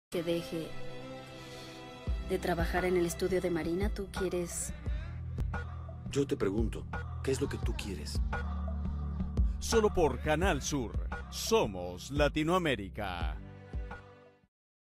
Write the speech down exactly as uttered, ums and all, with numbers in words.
que deje de trabajar en el estudio de Marina. ¿Tú quieres...? Yo te pregunto, ¿qué es lo que tú quieres? Solo por Canal Sur. Somos Latinoamérica.